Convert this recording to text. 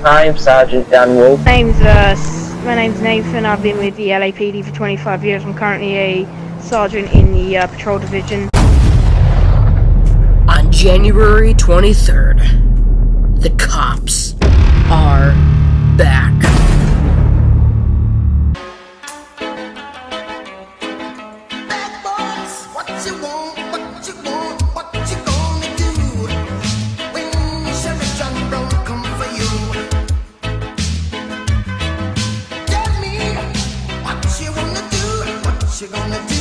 I'm Sergeant Dan Wolf. My name's Nathan. I've been with the LAPD for 25 years. I'm currently a sergeant in the patrol division. On January 23rd, the cops are back. Bad boys, what you want, what you want, what you gonna do when Sheriff John Brown come for you? Tell me what you wanna do, what you gonna do.